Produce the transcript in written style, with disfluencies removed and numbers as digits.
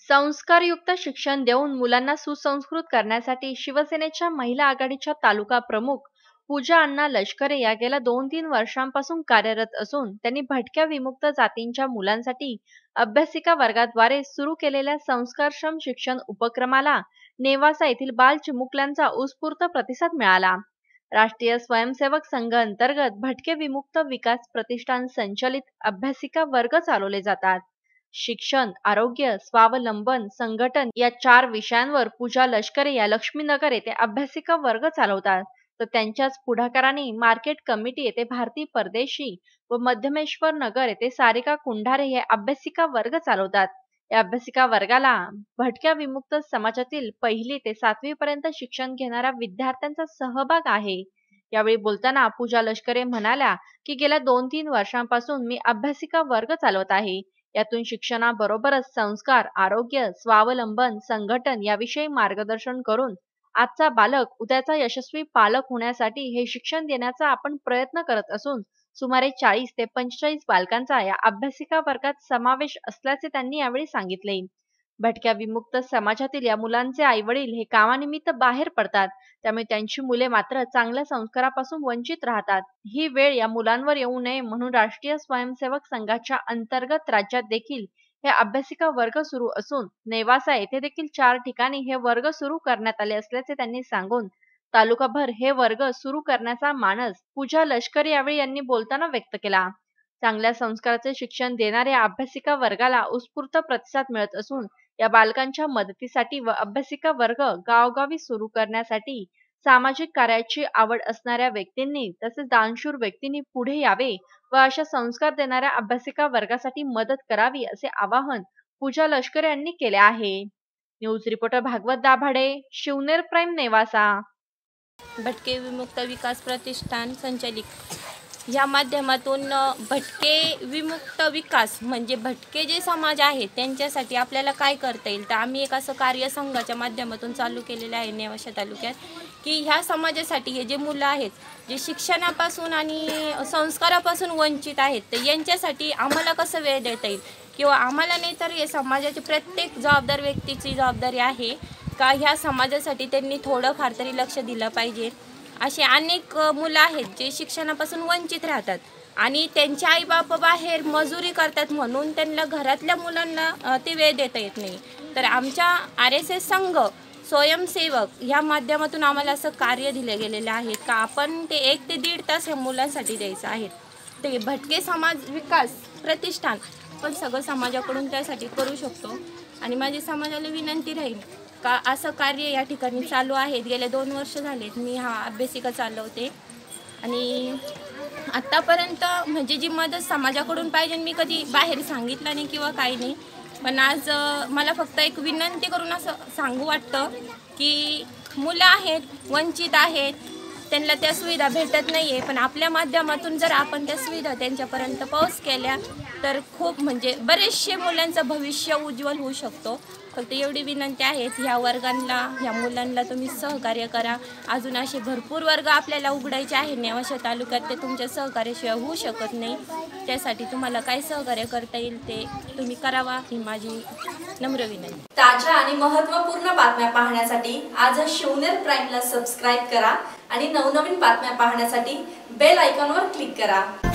संस्कारयुक्त शिक्षण देऊन मुलांना सुसंस्कृत करण्यासाठी शिवसेनेच्या महिला आघाडीच्या तालुका प्रमुख पूजा अण्णा लष्करे या गेल्या 2-3 वर्षांपासून कार्यरत असून त्यांनी भटक्या विमुक्त जातींच्या मुलांसाठी अभ्यासिका वर्गाद्वारे सुरू केलेल्या संस्कारक्षम शिक्षण उपक्रमाला नेवासा येथील बाल चिमुकल्यांचा उत्स्फूर्त प्रतिसाद मिळाला। राष्ट्रीय स्वयंसेवक संघ अंतर्गत भटके विमुक्त विकास प्रतिष्ठान संचलित अभ्यासिका वर्ग चालवले जातात। शिक्षण, आरोग्य, स्वावलंबन, संघटन या 4 विषयांवर पूजा लष्करे या लक्ष्मीनगर येथे अभ्यासिका वर्ग चालवतात। तर त्यांच्याच पुढाकाराने मार्केट कमिटी येथे भारती परदेशी व मध्यमेश्वर नगर येथे सारिका कुंढारे हे अभ्यासिका वर्ग चालवतात। या अभ्यासिका वर्गाला भटक्या विमुक्त समाजातील 1ली ते 7वी पर्यंत शिक्षण घेणाऱ्या विद्यार्थ्यांचा सहभाग आहे। यावेळी बोलताना पूजा लष्करे म्हणाल्या की गेल्या 2-3 वर्षांपासून मी अभ्यासिका वर्ग चालवत आहे। यातून शिक्षणाबरोबरच संस्कार, आरोग्य, स्वावलंबन, संघटन याविषयी मार्गदर्शन करून आजचा बालक उद्याचा यशस्वी पालक होण्यासाठी हे शिक्षण देण्याचा आपण प्रयत्न करत असून सुमारे 40 ते 45 बालकांचा या अभ्यासिका वर्गात समावेश असल्याचे त्यांनी यावेळी सांगितले। भटक्या विमुक्त समाजातील या मुलांचे आईवडील हे कामानिमित्त बाहेर पडतात, त्यामुळे त्यांची मुले मात्र चांगल्या संस्कारापासून वंचित राहतात। ही वेळ या मुलांवर येऊ नये म्हणून राष्ट्रीय स्वयंसेवक संघाच्या अंतर्गत राज्यात देखील हे अभ्यासिका वर्ग सुरू असून नेवासा येथे देखील 4 ठिकाणी हे वर्ग सुरू करण्यात आले असल्याचे त्यांनी सांगून तालुकाभर हे वर्ग सुरू करण्याचा मानस पूजा लष्करे यावेळी यांनी बोलताना व्यक्त केला। चांगल्या संस्काराचे शिक्षण देणाऱ्या अभ्यासिका वर्गाला उत्स्फूर्त प्रतिसाद मिळत असून या बालकांच्या मदतीसाठी व अभ्यासिका वर्ग गावोगावी सुरू करण्यासाठी सामाजिक कार्याची आवड असणाऱ्या व्यक्तींनी तसेच दानशूर व्यक्तींनी पुढे यावे व अशा संस्कार देणाऱ्या अभ्यासिका वर्गासाठी मदत करावी असे आवाहन पूजा लष्करे यांनी केले आहे। News reporter Bhagwat Dabhade, Shivner prime, Nevasa. भटके विमुक्त विकास प्रतिष्ठान संचालित या माध्यमातून भटके विमुक्त विकास म्हणजे भटके जे समाज आहेत त्यांच्यासाठी आपल्याला काय करता येईल, तर आम्ही एक असं कार्य संघाच्या माध्यमातून चालू केलेलं आहे नेवासा तालुक्यात की ह्या समाजासाठी हे जे मुलं आहेत जे शिक्षणापासून आणि संस्कारापासून वंचित आहेत तर यांच्यासाठी आम्हाला कसं वेळ देता येईल किंवा आम्हाला नाही तर हे समाजाची प्रत्येक जबाबदार व्यक्तीची जबाबदारी आहे का ह्या समाजासाठी त्यांनी थोडंफार तरी लक्ष दिलं पाहिजे। असे अनेक मुलं आहेत जे शिक्षणापासून वंचित राहतात आणि त्यांचे आईबाप बाहेर मजुरी करतात म्हणून त्यांना घरातल्या मुलांना ते वेळ देता येत नाही। तर आमच्या RSS संघ स्वयंसेवक या माध्यमातून आम्हाला असं कार्य दिले गेलेले आहे का आपण ते 1 ते 1.5 तास या मुलांसाठी द्यायचं आहे। ते भटके समाज विकास प्रतिष्ठान पण सगळं समाजाकडून त्यासाठी करू शकतो आणि माझी समाजाला विनंती राहील का असं कार्य या ठिकाणी चालू आहे। गेले 2 वर्ष झालेत मी हा अभ्यासिका चालवते आणि आत्तापर्यंत म्हणजे जी मदत समाजाकडून पाहिजे मी कधी बाहेर सांगितलं नाही किंवा काही नाही, पण आज मला फक्त एक विनंती करून असं सांगू वाटतं की मुलं आहेत वंचित आहेत त्यांना त्या सुविधा भेटत नाही आहे, पण आपल्या माध्यमातून जर आपण त्या सुविधा त्यांच्यापर्यंत पोहोच केल्या तर खूप म्हणजे बरेचसे मुलांचं भविष्य उज्ज्वल होऊ शकतो। फक्त एवढी विनंती आहे ह्या वर्गांना ह्या मुलांना तुम्ही सहकार्य करा। अजून असे भरपूर वर्ग आपल्याला उघडायचे आहे नेवासा तालुक्यात, ते तुमच्या सहकार्याशिवाय होऊ शकत नाही। त्यासाठी तुम्हाला काय सहकार्य करता येईल ते तुम्ही करावा ही माझी नम्र विनंती। ताज्या आणि महत्त्वपूर्ण बातम्या पाहण्यासाठी आजच शिवनेर प्राइमला सबस्क्राइब करा आणि नवनवीन बातम्या पाहण्यासाठी बेल आयकॉनवर क्लिक करा।